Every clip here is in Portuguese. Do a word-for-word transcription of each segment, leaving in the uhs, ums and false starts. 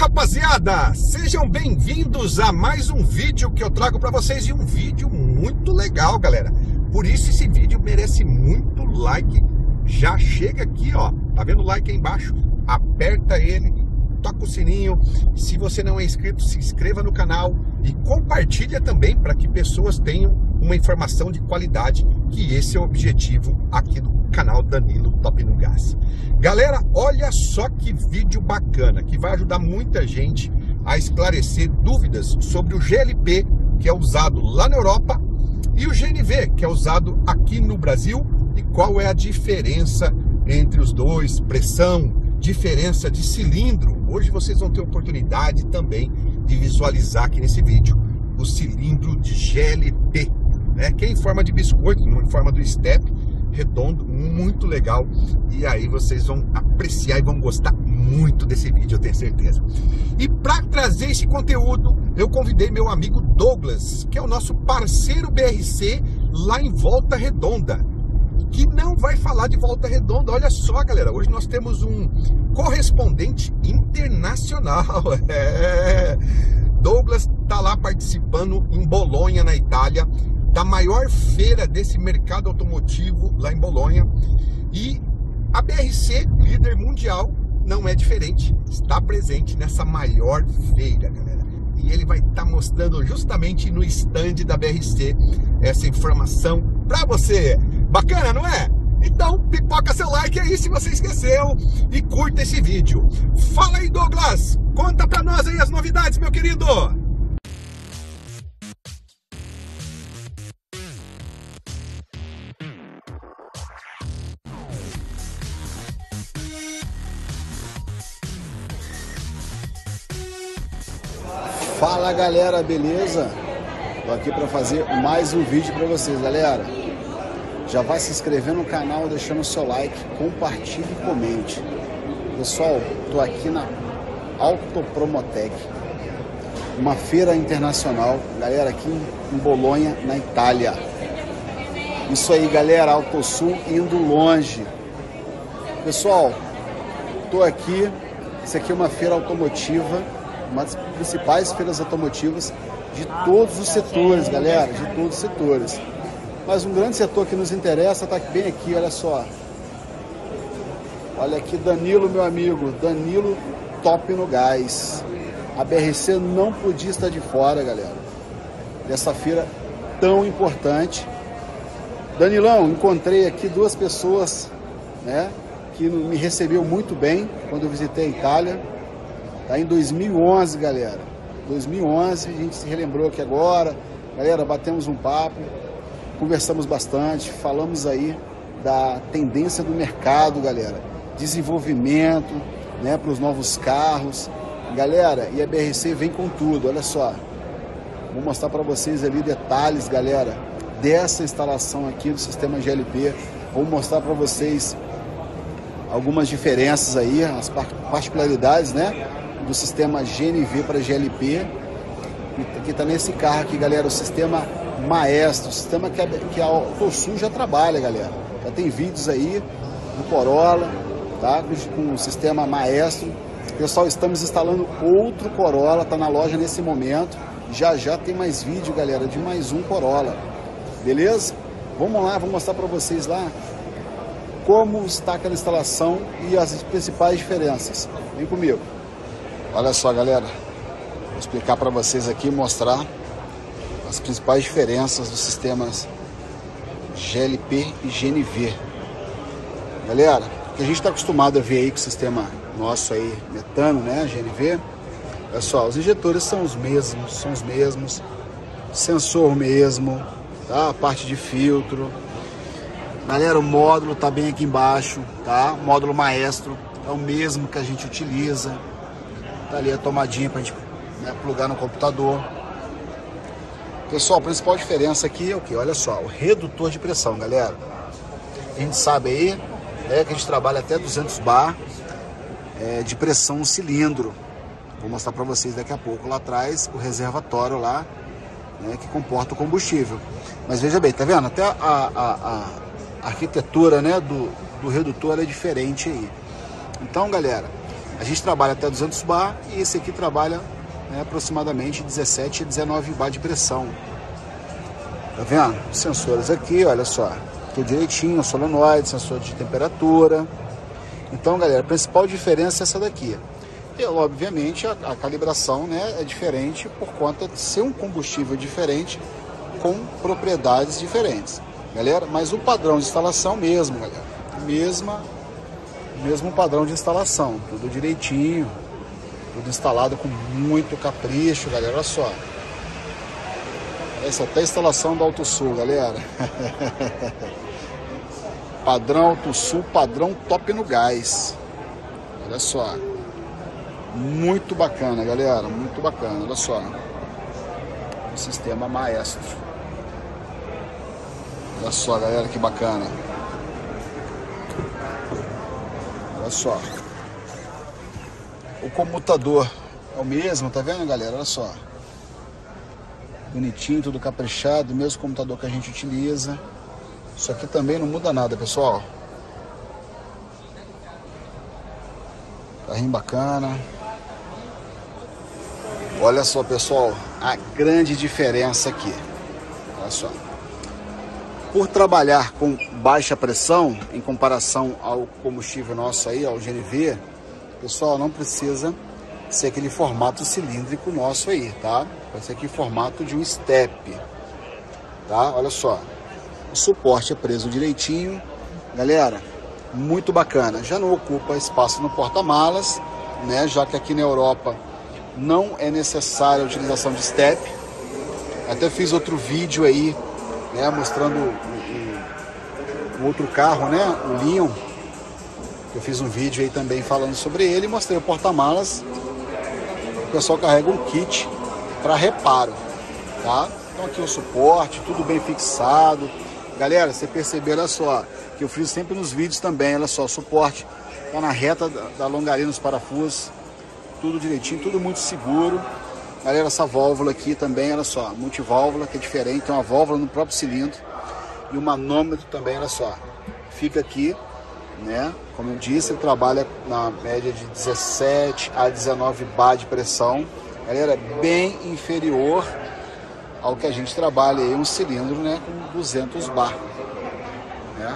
rapaziada, sejam bem-vindos a mais um vídeo que eu trago para vocês, e um vídeo muito legal, galera. Por isso esse vídeo merece muito like. Já chega aqui, ó, tá vendo o like aí embaixo? Aperta ele, toca o sininho. Se você não é inscrito, se inscreva no canal e compartilha também para que pessoas tenham uma informação de qualidade, que esse é o objetivo aqui do canal Danilo Top no Gás. Galera, olha só que vídeo bacana, que vai ajudar muita gente a esclarecer dúvidas sobre o G L P, que é usado lá na Europa, e o G N V, que é usado aqui no Brasil, e qual é a diferença entre os dois, pressão, diferença de cilindro. Hoje vocês vão ter oportunidade também de visualizar aqui nesse vídeo o cilindro de G L P, né? Que é em forma de biscoito, em forma do step, redondo, muito legal. E aí vocês vão apreciar e vão gostar muito desse vídeo, eu tenho certeza. E para trazer esse conteúdo, eu convidei meu amigo Douglas, que é o nosso parceiro B R C lá em Volta Redonda, que não vai falar de Volta Redonda. Olha só, galera, hoje nós temos um correspondente internacional. É. Douglas tá lá participando em Bolonha, na Itália, da maior feira desse mercado automotivo lá em Bolonha. E a B R C, líder mundial, não é diferente, está presente nessa maior feira, galera. E ele vai estar tá mostrando justamente no stand da B R C essa informação para você. Bacana, não é? Então pipoca seu like aí se você esqueceu e curta esse vídeo. Fala aí, Douglas, conta pra nós aí as novidades, meu querido. Fala galera, beleza? Tô aqui para fazer mais um vídeo para vocês, galera. Já vai se inscrevendo no canal, deixando o seu like, compartilhe e comente. Pessoal, tô aqui na Autopromotec, uma feira internacional, galera, aqui em Bolonha, na Itália. Isso aí, galera, AutoSul indo longe. Pessoal, tô aqui, isso aqui é uma feira automotiva, uma das principais feiras automotivas de todos os setores, galera, de todos os setores. Mas um grande setor que nos interessa está bem aqui, olha só. Olha aqui, Danilo, meu amigo, Danilo Top no Gás. A B R C não podia estar de fora, galera, dessa feira tão importante. Danilão, encontrei aqui duas pessoas, né, que me recebeu muito bem quando eu visitei a Itália. Tá em dois mil e onze, galera. dois mil e onze, a gente se relembrou aqui agora. Galera, batemos um papo, conversamos bastante, falamos aí da tendência do mercado, galera. Desenvolvimento, né, para os novos carros. Galera, e a B R C vem com tudo, olha só. Vou mostrar para vocês ali detalhes, galera, dessa instalação aqui do sistema G L P. Vou mostrar para vocês algumas diferenças aí, as particularidades, né, do sistema G N V para G L P, que está nesse carro aqui, galera, o sistema Maestro, o sistema que a, que a AutoSul já trabalha, galera. Já tem vídeos aí do Corolla, tá, com o sistema Maestro. Pessoal, estamos instalando outro Corolla, tá na loja nesse momento. Já já tem mais vídeo, galera, de mais um Corolla, beleza? Vamos lá, vou mostrar para vocês lá como está aquela instalação e as principais diferenças. Vem comigo. Olha só, galera, vou explicar para vocês aqui, mostrar as principais diferenças dos sistemas G L P e G N V. Galera, o que a gente está acostumado a ver aí com o sistema nosso aí, metano, né, G N V, olha só, os injetores são os mesmos, são os mesmos, sensor mesmo, tá, a parte de filtro. Galera, o módulo tá bem aqui embaixo, tá, o módulo Maestro é o mesmo que a gente utiliza. Tá ali a tomadinha pra gente, né, plugar no computador. Pessoal, a principal diferença aqui é o que? Olha só, o redutor de pressão, galera. A gente sabe aí, é que a gente trabalha até duzentos bar é, de pressão no cilindro. Vou mostrar para vocês daqui a pouco lá atrás o reservatório lá, né, que comporta o combustível. Mas veja bem, tá vendo? Até a, a, a arquitetura, né, do, do redutor é diferente aí. Então, galera, A gente trabalha até duzentos bar e esse aqui trabalha, né, aproximadamente dezessete a dezenove bar de pressão. Tá vendo? Os sensores aqui, olha só, tudo direitinho, solenoide, sensor de temperatura. Então, galera, a principal diferença é essa daqui. E, obviamente, a, a calibração, né, é diferente por conta de ser um combustível diferente com propriedades diferentes, galera. Mas o padrão de instalação mesmo, galera, mesma, mesmo padrão de instalação, tudo direitinho, tudo instalado com muito capricho, galera. Olha só. Essa é até a instalação da AutoSul, galera. Padrão AutoSul, padrão top no gás. Olha só. Muito bacana, galera. Muito bacana, olha só. O sistema maestro. Olha só, galera, que bacana. Olha só. O comutador é o mesmo, tá vendo, galera? Olha só. Bonitinho, tudo caprichado, mesmo computador que a gente utiliza. Isso aqui também não muda nada, pessoal. Carrinho bacana. Olha só, pessoal, a grande diferença aqui. Olha só. Por trabalhar com baixa pressão, em comparação ao combustível nosso aí, ao G N V, pessoal, não precisa ser aquele formato cilíndrico nosso aí, tá? Vai ser aqui formato de um step, tá? Olha só, o suporte é preso direitinho, galera, muito bacana. Já não ocupa espaço no porta-malas, né? Já que aqui na Europa não é necessária a utilização de step. Até fiz outro vídeo aí, né, mostrando o, o, o outro carro, né, o Leon. Eu fiz um vídeo aí também falando sobre ele, mostrei o porta-malas. O pessoal carrega um kit para reparo, tá? Então aqui o suporte, tudo bem fixado. Galera, você percebeu, olha só, que eu fiz sempre nos vídeos também, olha só, o suporte tá na reta da, da longaria nos parafusos, tudo direitinho, tudo muito seguro. Galera, essa válvula aqui também, olha só, multiválvula, que é diferente, tem uma válvula no próprio cilindro e o manômetro também, olha só, fica aqui, né? Como eu disse, ele trabalha na média de dezessete a dezenove bar de pressão. Galera, bem inferior ao que a gente trabalha aí, um cilindro, né, com duzentos bar, né?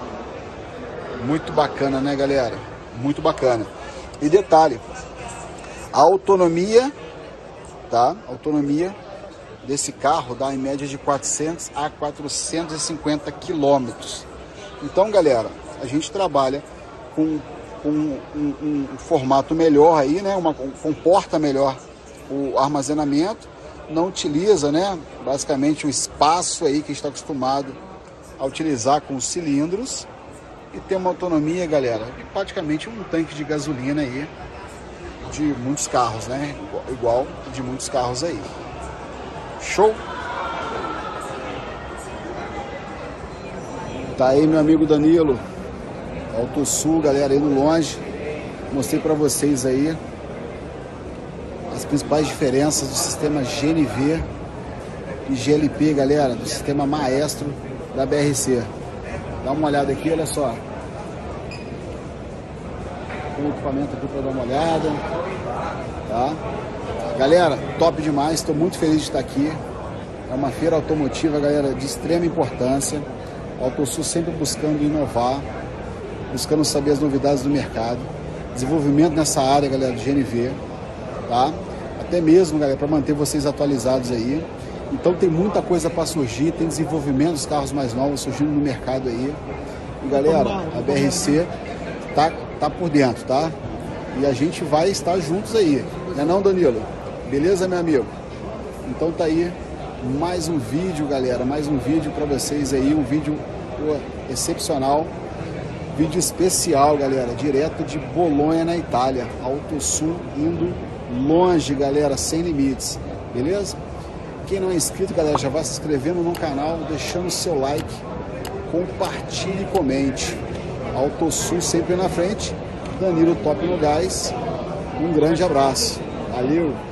Muito bacana, né, galera? Muito bacana. E detalhe, a autonomia, tá? A autonomia desse carro dá em média de quatrocentos a quatrocentos e cinquenta quilômetros. Então, galera, a gente trabalha com, com um, um, um formato melhor aí, né? Uma, comporta melhor o armazenamento, não utiliza, né, basicamente o espaço aí que a gente está acostumado a utilizar com os cilindros, e tem uma autonomia, galera, de praticamente um tanque de gasolina aí de muitos carros, né, igual de muitos carros aí. Show? Tá aí meu amigo Danilo, AutoSul, galera, indo longe. Mostrei para vocês aí as principais diferenças do sistema G N V e G L P, galera, do sistema maestro da B R C. Dá uma olhada aqui, olha só. Tem um equipamento aqui para dar uma olhada, tá? Galera, top demais, estou muito feliz de estar aqui. É uma feira automotiva, galera, de extrema importância. A AutoSul sempre buscando inovar, buscando saber as novidades do mercado. Desenvolvimento nessa área, galera, de G N V, tá? Até mesmo, galera, para manter vocês atualizados aí. Então tem muita coisa para surgir, tem desenvolvimento dos carros mais novos surgindo no mercado aí. E galera, a B R C tá, tá por dentro, tá? E a gente vai estar juntos aí, não é não, Danilo? Beleza, meu amigo? Então tá aí mais um vídeo, galera, mais um vídeo para vocês aí, um vídeo pô, excepcional. Vídeo especial, galera, direto de Bolonha, na Itália. AutoSul indo longe, galera, sem limites, beleza? Quem não é inscrito, galera, já vai se inscrevendo no canal, deixando o seu like, compartilhe e comente. AutoSul sempre na frente, Danilo top no gás. Um grande abraço, valeu!